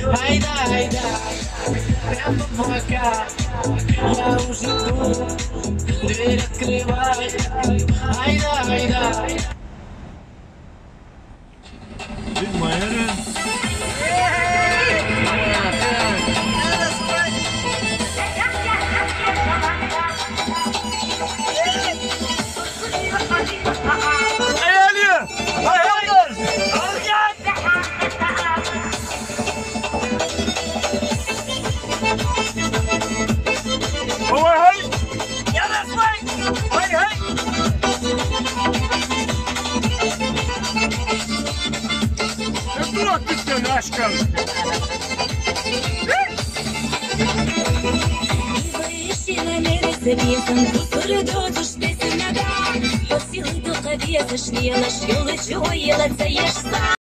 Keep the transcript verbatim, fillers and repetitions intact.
Айда, айда, прямо в бока. Я уже тут, дверь открывай. Айда, айда. Bilmeyenin. Hey Ali! Hey hayır! Al gel! Baba hey! Gel aslan! Hey hey! Ne bıraktık seni aşkım? Завесом передоду шписи нада, посіли до кав'єса, швіла, швіли, чого їла, це є ж сам.